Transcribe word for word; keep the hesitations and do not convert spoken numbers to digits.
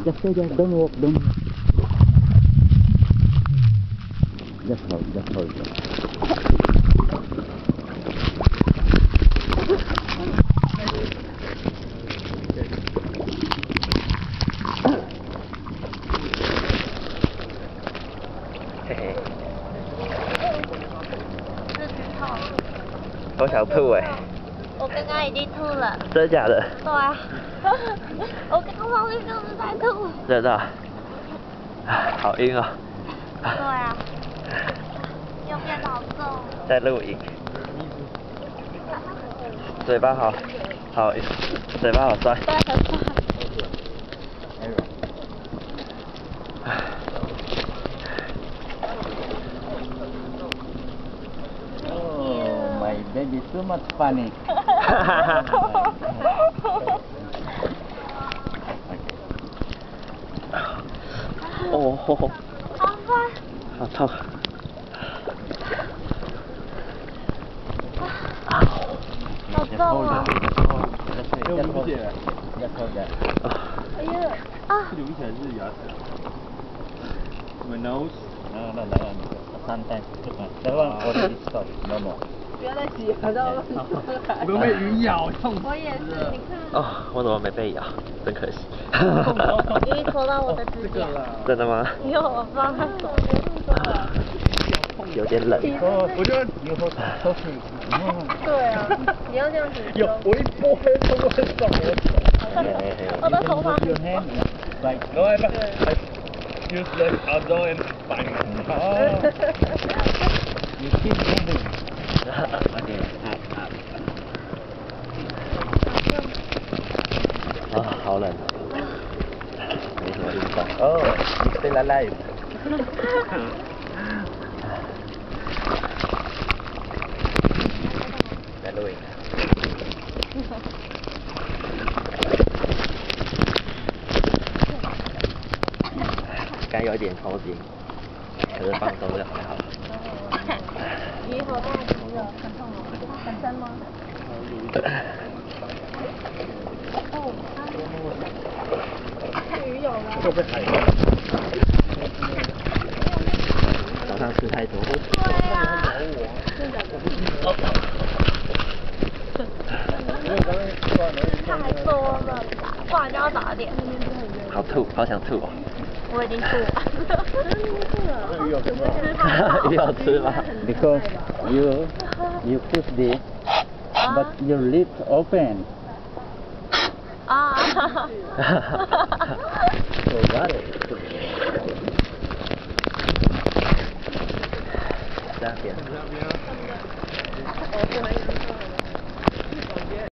Just stay there. Don't walk. Don't. Just hold. Just hold. Hey hey. 好想吐哎！ 我刚刚已经吐了。 真的假的？ 对啊。我刚刚上去就是在吐。 真的。好晕啊！ 对啊。又变好重。 在录影。嘴巴好，好，嘴巴好酸。 对，很酸。 Oh, my baby too much funny. Oh, 好酸。 好痛。 好重啊！ 流鼻血，要抽的。 哎呀！啊！ 流起来是牙齿。My nose. No, no, no, no. Sometimes. That one already stopped. No more. 不要再挤了，让我你们被鱼咬，痛死了。 我也是，你看。 哦，我怎么没被咬？真可惜。 鱼戳到我的指甲。 真的吗？ 因为我放在手有点冷。 哦，我觉得以后都可以。 对啊，你要这样子。 有，我一拨会通过很爽我手。 我的头发。 Like, no, I, I use the outdoor and bang. Oh. You keep moving. Okay, up, up. 啊，好冷。没什么运动。Oh, you still alive. 在录影。该有一点抽筋，可是放松就还好。 鱼好大只哦，很痛吗？很深吗？哦，看鱼有了。 会被海到。 早上吃太多。 对啊。太多了，不然就要早点。 好吐，好想吐哦。 我已经吐了。 鱼有什么？ 鱼好吃吗 ？Because you you push this, but your lips open. 啊。 So got it. 这边。 我是没